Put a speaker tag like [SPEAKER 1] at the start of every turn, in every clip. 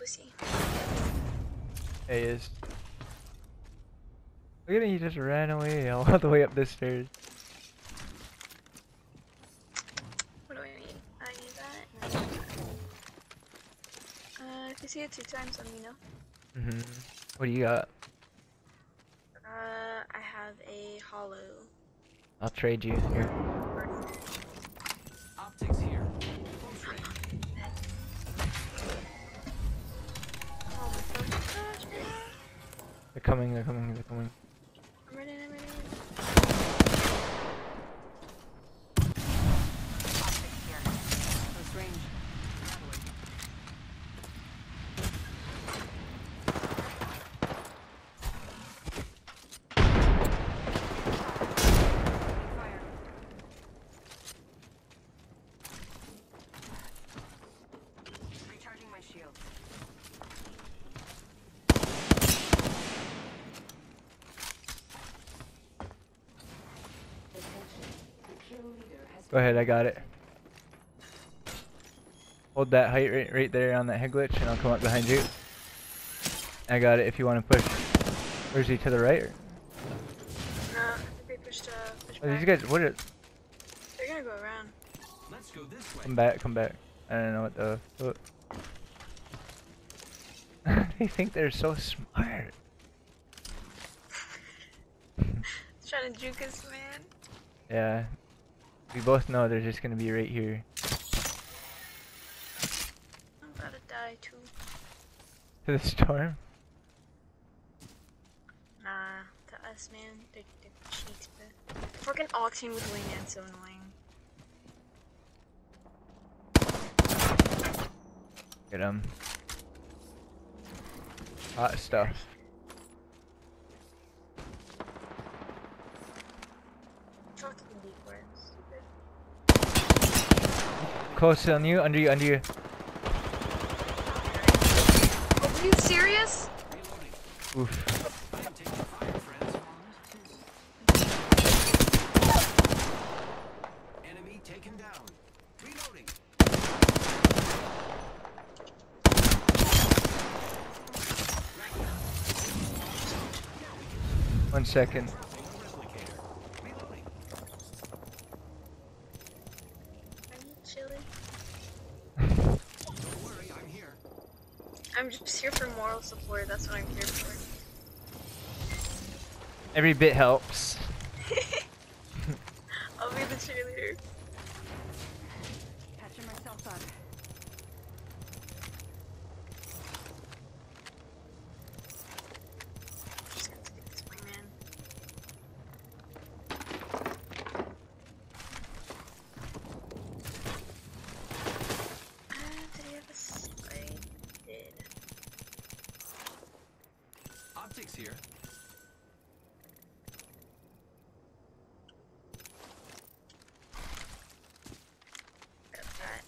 [SPEAKER 1] pussy.
[SPEAKER 2] He is. Look at him, he just ran away all the way up the stairs.
[SPEAKER 1] What do I need? I need that. And I need that. If you see it 2 times, let me know.
[SPEAKER 2] What do you got?
[SPEAKER 1] I have a hollow.
[SPEAKER 2] I'll trade you here.
[SPEAKER 3] Optics here.
[SPEAKER 1] Oh my gosh, man.
[SPEAKER 2] They're coming, they're coming, they're coming.
[SPEAKER 1] I'm ready, I'm ready.
[SPEAKER 4] Optics here. Close range. Fire. Recharging my shield.
[SPEAKER 2] Go ahead, I got it. Hold that height right there on that head glitch and I'll come up behind you. I got it if you want to push. Or is he to the right? Or?
[SPEAKER 1] No, I think they pushed
[SPEAKER 2] Oh,
[SPEAKER 1] back.
[SPEAKER 2] these guys, what are...
[SPEAKER 1] They're gonna go around.
[SPEAKER 3] Let's go this way.
[SPEAKER 2] Come back, come back. I don't know what the... They think they're so smart.
[SPEAKER 1] Trying to juke us, man.
[SPEAKER 2] Yeah. We both know they're just gonna be right here.
[SPEAKER 1] I'm about to die too.
[SPEAKER 2] To the storm?
[SPEAKER 1] Nah, to us, man. They're cheats, but fucking Octane with wingman's so annoying.
[SPEAKER 2] Get him. Hot stuff.
[SPEAKER 1] Fucking decoys. Stupid.
[SPEAKER 2] Close on you, under you, under you.
[SPEAKER 1] Oh, are you serious?
[SPEAKER 2] Oof.
[SPEAKER 3] I am taking fire, friends. Enemy taken down. Reloading.
[SPEAKER 2] 1 second.
[SPEAKER 3] Replicator. Reloading.
[SPEAKER 1] Are you chilly?
[SPEAKER 3] Don't worry, I'm here.
[SPEAKER 1] I'm just here for moral support. That's what I'm here for.
[SPEAKER 2] Every bit helps.
[SPEAKER 1] I'll be the cheerleader.
[SPEAKER 4] Catching myself up.
[SPEAKER 1] Just gonna take this wingman. Did he have a spike? He did.
[SPEAKER 3] Optics here.
[SPEAKER 1] Got that.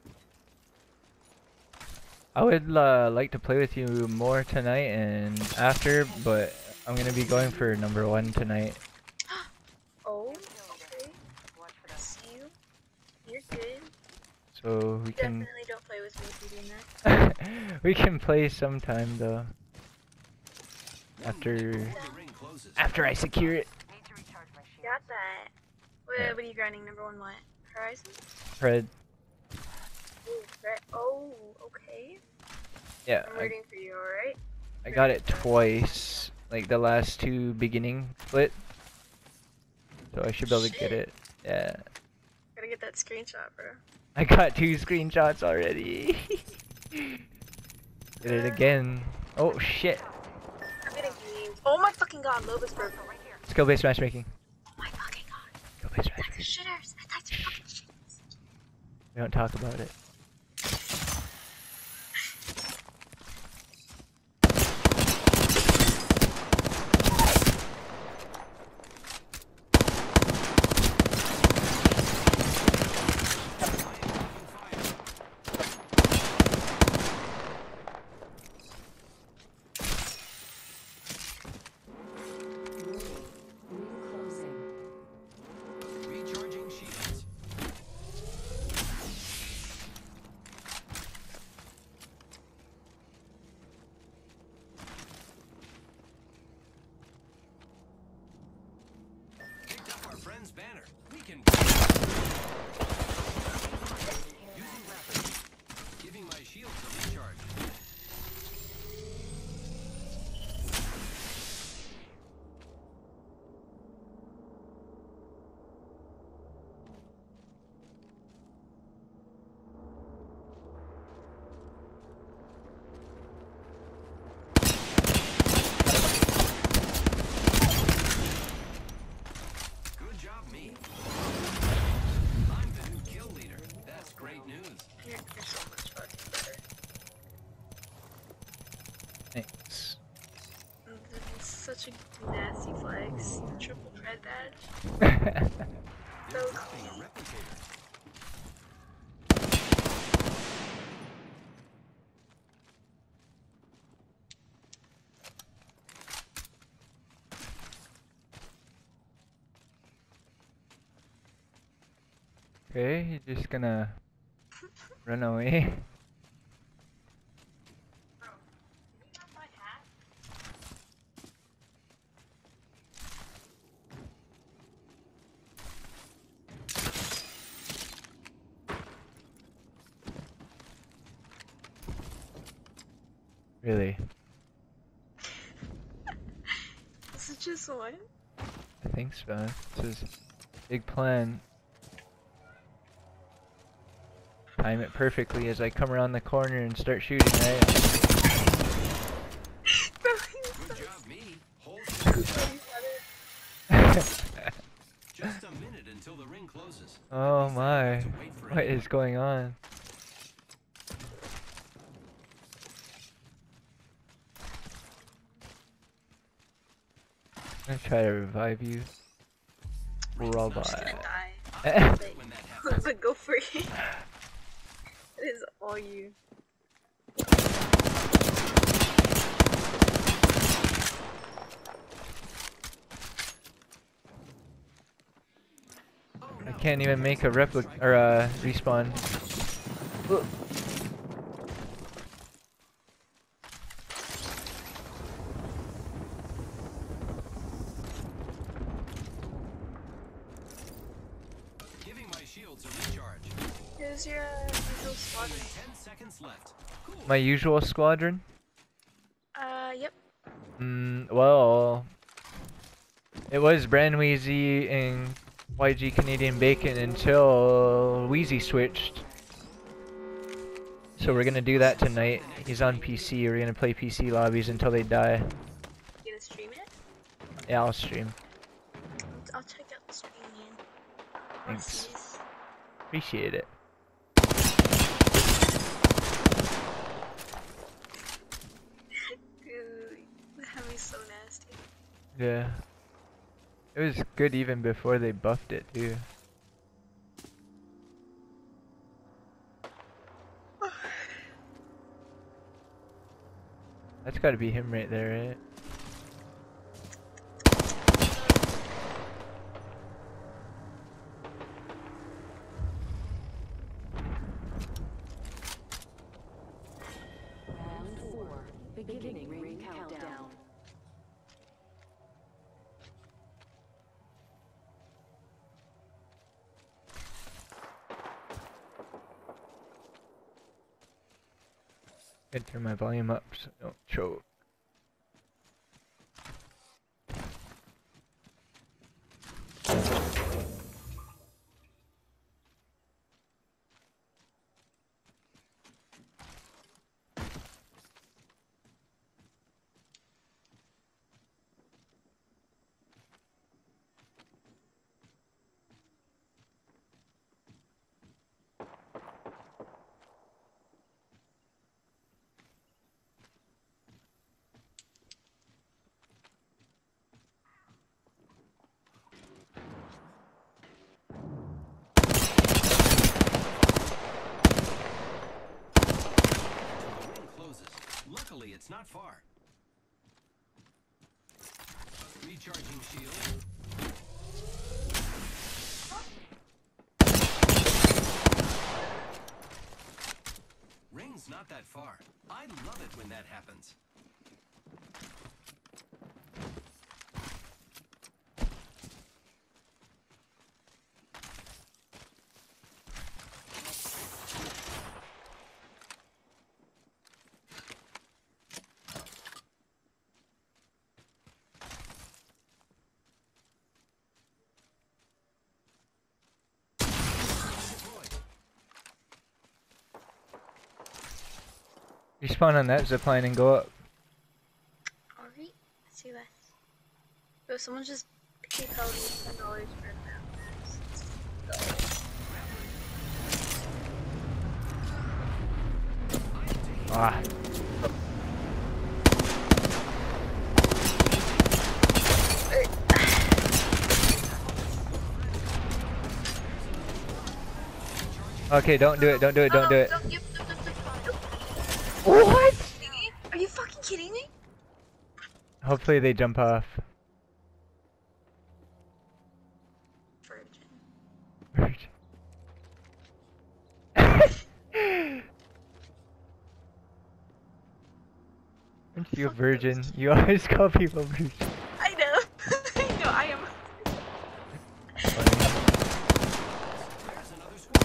[SPEAKER 2] I would like to play with you more tonight and after, but I'm gonna be going for #1 tonight.
[SPEAKER 1] Oh, okay.
[SPEAKER 4] Watch for
[SPEAKER 1] I
[SPEAKER 4] that.
[SPEAKER 1] see you. You're good.
[SPEAKER 2] So we can
[SPEAKER 1] Definitely don't play with me if you're doing that.
[SPEAKER 2] we can play sometime though. After
[SPEAKER 3] The ring closes.
[SPEAKER 2] after I secure it.
[SPEAKER 4] Need to recharge my shield.
[SPEAKER 1] Got that.
[SPEAKER 2] Yeah.
[SPEAKER 1] What are you grinding? #1 what? Horizon?
[SPEAKER 2] Fred.
[SPEAKER 1] Ooh, oh, okay.
[SPEAKER 2] Yeah,
[SPEAKER 1] I'm rooting for you, alright?
[SPEAKER 2] I got it twice. Like the last 2 beginning split. So I should be able to get
[SPEAKER 1] Shit.
[SPEAKER 2] it. Yeah.
[SPEAKER 1] Gotta get that screenshot, bro.
[SPEAKER 2] I got 2 screenshots already. Did it again. Oh shit.
[SPEAKER 1] I'm getting games. Oh my fucking god, Lobus broke.
[SPEAKER 4] Right here.
[SPEAKER 2] Skill based matchmaking.
[SPEAKER 1] Oh my fucking god.
[SPEAKER 2] Skill based
[SPEAKER 1] That's the
[SPEAKER 2] matchmaking.
[SPEAKER 1] shitters. I thought you fucking shitters.
[SPEAKER 2] We don't talk about it. Thanks.
[SPEAKER 1] That's such a nasty flex. Triple dread badge.
[SPEAKER 3] They're
[SPEAKER 1] So
[SPEAKER 3] dropping a replicator.
[SPEAKER 2] Okay, you're just gonna run away. Really?
[SPEAKER 1] Is it just one?
[SPEAKER 2] I think so. This is big plan. Time it perfectly as I come around the corner and start shooting, right?
[SPEAKER 1] Bro, he's
[SPEAKER 3] Good
[SPEAKER 1] so
[SPEAKER 3] job, me. Hold
[SPEAKER 1] funny.
[SPEAKER 3] just a minute until the ring closes.
[SPEAKER 2] Oh
[SPEAKER 3] At least I don't
[SPEAKER 2] my.
[SPEAKER 3] have to wait for
[SPEAKER 2] What
[SPEAKER 3] anyone.
[SPEAKER 2] is going on? I'm gonna try to revive you.
[SPEAKER 3] Ring's not
[SPEAKER 2] Robot.
[SPEAKER 3] sure.
[SPEAKER 1] Die.
[SPEAKER 3] I love it when that happens.
[SPEAKER 1] But go for it. It is all you.
[SPEAKER 3] Oh,
[SPEAKER 2] I
[SPEAKER 3] no.
[SPEAKER 2] can't even make a replica or a respawn. Ugh.
[SPEAKER 3] Giving my shields a recharge.
[SPEAKER 1] Here's your usual squadron.
[SPEAKER 3] Only 10 seconds left. Cool.
[SPEAKER 2] My usual squadron?
[SPEAKER 1] Yep.
[SPEAKER 2] Well, it was Brand Wheezy and YG Canadian Bacon until Wheezy switched. So we're gonna do that tonight. He's on PC. We're gonna play PC lobbies until they die.
[SPEAKER 1] You gonna stream it?
[SPEAKER 2] Yeah, I'll stream.
[SPEAKER 1] I'll check out the stream, man.
[SPEAKER 2] Thanks.
[SPEAKER 1] Jeez.
[SPEAKER 2] Appreciate it.
[SPEAKER 1] Dude, the Hemi's so nasty.
[SPEAKER 2] Yeah. It was good even before they buffed it too. That's gotta be him right there, right?
[SPEAKER 4] Round 4. Beginning ring countdown.
[SPEAKER 2] Gotta turn my volume up so I don't choke.
[SPEAKER 3] The ring closes. Luckily, it's not far. Recharging shield. Ring's not that far. I love it when that happens.
[SPEAKER 2] Respawn on that zipline and go up.
[SPEAKER 1] Alright, let's see that. Bro, someone just PayPal me $10 for that.
[SPEAKER 2] Ah. Okay, don't do it, don't do it, don't do it.
[SPEAKER 1] What?
[SPEAKER 2] What?
[SPEAKER 1] Are you fucking kidding me?
[SPEAKER 2] Hopefully they jump off.
[SPEAKER 1] Virgin.
[SPEAKER 2] Aren't you a virgin? You always call people virgin.
[SPEAKER 1] I know. I know. I am.
[SPEAKER 3] There's another squad.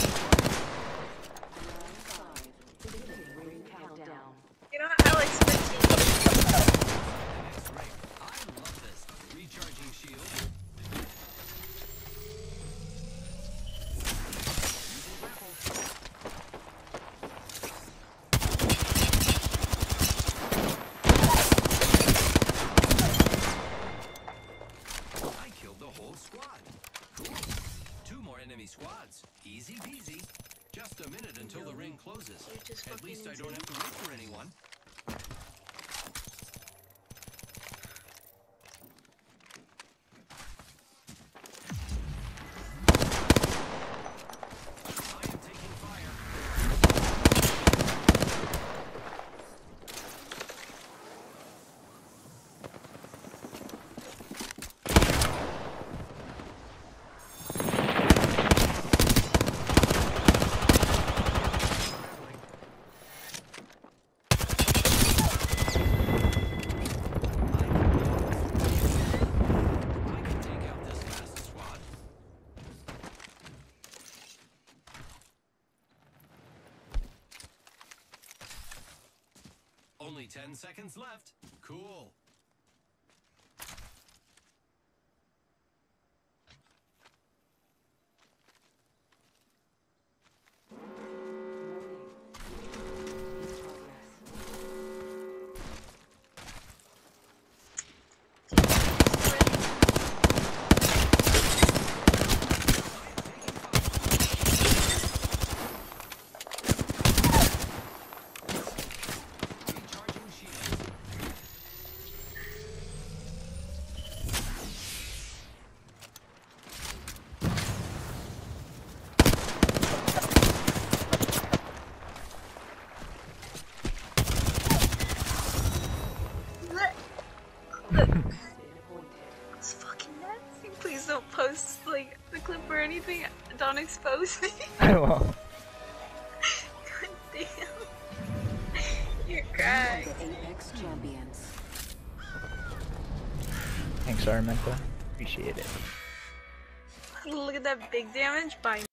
[SPEAKER 4] Beginning ring countdown.
[SPEAKER 1] You know, I like sprinting.
[SPEAKER 3] Next ring. I love this. Recharging shield. Using grapple. I killed the whole squad. Cool. 2 more enemy squads. Easy peasy. Just a minute until the ring closes.
[SPEAKER 1] You're just
[SPEAKER 3] At least I
[SPEAKER 1] fucking
[SPEAKER 3] don't have to wait for anyone. I am taking fire. I can take out this last squad. Only 10 seconds left. Cool. Recharging shields.
[SPEAKER 1] It's fucking nasty. Please don't post like the clip or anything. Don't expose me.
[SPEAKER 2] I won't.
[SPEAKER 1] God damn. You're crying.
[SPEAKER 4] The Apex champions.
[SPEAKER 2] Thanks, Armenta. Appreciate it.
[SPEAKER 1] Look at that big damage by